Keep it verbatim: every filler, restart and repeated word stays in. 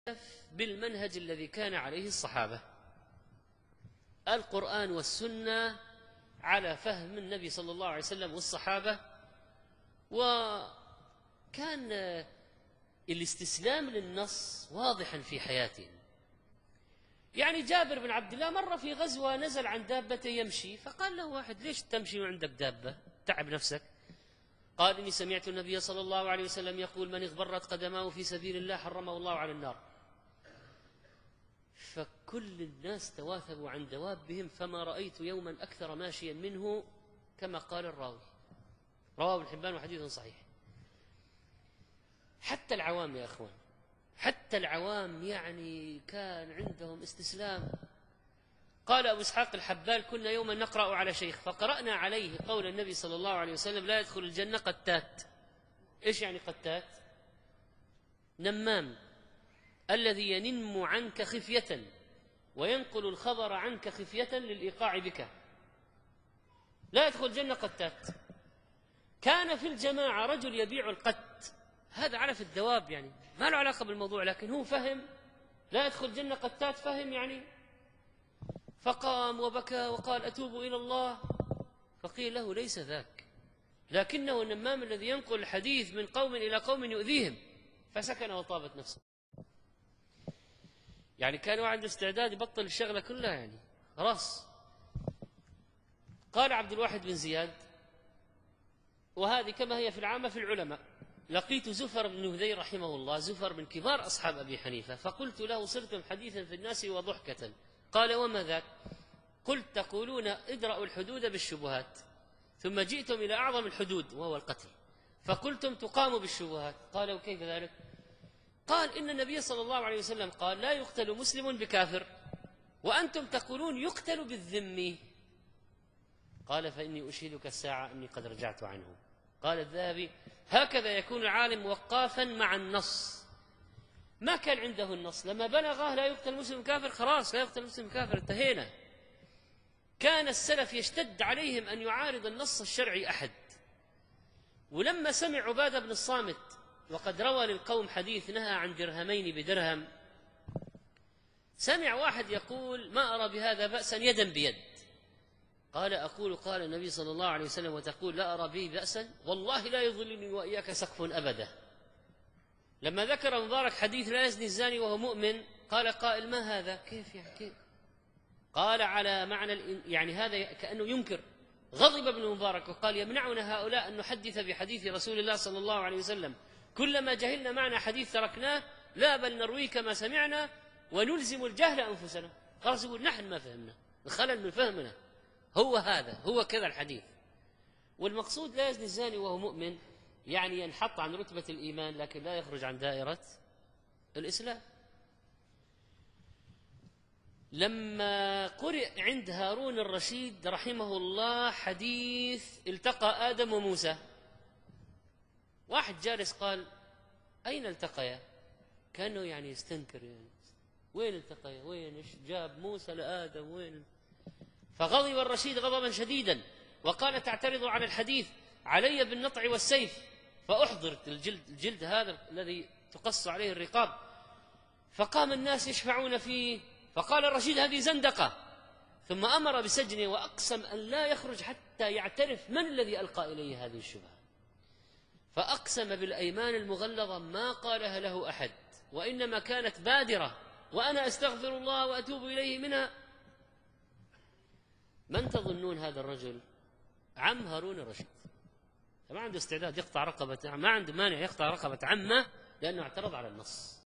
بالمنهج الذي كان عليه الصحابة، القرآن والسنة على فهم النبي صلى الله عليه وسلم والصحابة. وكان الاستسلام للنص واضحا في حياتهم. يعني جابر بن عبد الله مرة في غزوة نزل عن دابته يمشي، فقال له واحد: ليش تمشي وعندك دابة؟ تعب نفسك. قال: إني سمعت النبي صلى الله عليه وسلم يقول: من اغبرت قدماه في سبيل الله حرمه الله على النار. فكل الناس تواثبوا عن دوابهم، فما رأيت يوما أكثر ماشيا منه، كما قال الراوي. رواه ابن حبان وحديث صحيح. حتى العوام يا أخوان، حتى العوام يعني كان عندهم استسلام. قال أبو إسحاق الحبال: كنا يوما نقرأ على شيخ فقرأنا عليه قول النبي صلى الله عليه وسلم: لا يدخل الجنة قتات. إيش يعني قتات؟ نمام، الذي ينم عنك خفية وينقل الخبر عنك خفية للإيقاع بك. لا يدخل الجنة قتات. كان في الجماعة رجل يبيع القت، هذا عرف الدواب، يعني ما له علاقة بالموضوع، لكن هو فهم لا يدخل الجنة قتات، فهم يعني. فقام وبكى وقال: أتوب إلى الله. فقيل له: ليس ذاك، لكنه النمام الذي ينقل الحديث من قوم إلى قوم يؤذيهم. فسكن وطابت نفسه. يعني كان عنده استعداد يبطل الشغلة كلها، يعني خلاص. قال عبد الواحد بن زياد، وهذه كما هي في العامة في العلماء: لقيت زفر بن هذيل رحمه الله، زفر من كبار أصحاب أبي حنيفة، فقلت له: صرتم حديثا في الناس وضحكة. قال: وما ذاك؟ قلت: تقولون ادرأوا الحدود بالشبهات، ثم جئتم إلى أعظم الحدود وهو القتل، فقلتم تقام بالشبهات. قال: وكيف ذلك؟ قال: إن النبي صلى الله عليه وسلم قال: لا يقتل مسلم بكافر، وأنتم تقولون يقتل بالذمي. قال: فإني أشهدك الساعة أني قد رجعت عنه. قال الذهبي: هكذا يكون العالم وقافا مع النص. ما كان عنده النص، لما بلغه لا يقتل مسلم كافر، خلاص لا يقتل مسلم كافر، انتهينا. كان السلف يشتد عليهم أن يعارض النص الشرعي أحد. ولما سمع عبادة بن الصامت وقد روى للقوم حديث نهى عن درهمين بدرهم، سمع واحد يقول: ما أرى بهذا بأسا يدا بيد. قال: أقول قال النبي صلى الله عليه وسلم وتقول لا أرى به بأسا؟ والله لا يظلني وإياك سقف أبدا. لما ذكر مبارك حديث لا يزني الزاني وهو مؤمن، قال قائل: ما هذا؟ كيف يعني كيف؟ قال: على معنى يعني هذا كأنه ينكر. غضب ابن مبارك وقال: يمنعنا هؤلاء أن نحدث بحديث رسول الله صلى الله عليه وسلم، كلما جهلنا معنى حديث تركناه، لا بل نرويه كما سمعنا ونلزم الجهل أنفسنا. خلاص، يقول نحن ما فهمنا، الخلل من فهمنا، هو هذا، هو كذا الحديث. والمقصود لا يزني الزاني وهو مؤمن، يعني ينحط عن رتبة الإيمان لكن لا يخرج عن دائرة الإسلام. لما قرئ عند هارون الرشيد رحمه الله حديث التقى آدم وموسى، واحد جالس قال: أين التقيا؟ كأنه يعني يستنكر، يعني وين التقيا؟ وين إيش جاب موسى لآدم؟ وين؟ فغضب الرشيد غضبا شديدا وقال: تعترض على الحديث، علي بالنطع والسيف. فأحضرت الجلد, الجلد هذا الذي تقص عليه الرقاب، فقام الناس يشفعون فيه، فقال الرشيد: هذه زندقة. ثم أمر بسجنه وأقسم أن لا يخرج حتى يعترف من الذي ألقى إليه هذه الشبهة. فأقسم بالأيمان المغلظة ما قالها له أحد، وإنما كانت بادرة، وأنا أستغفر الله وأتوب إليه منها. من تظنون هذا الرجل؟ عم هارون الرشيد. ما عنده استعداد يقطع رقبة، ما عنده مانع يقطع رقبة عمه لأنه اعترض على النص.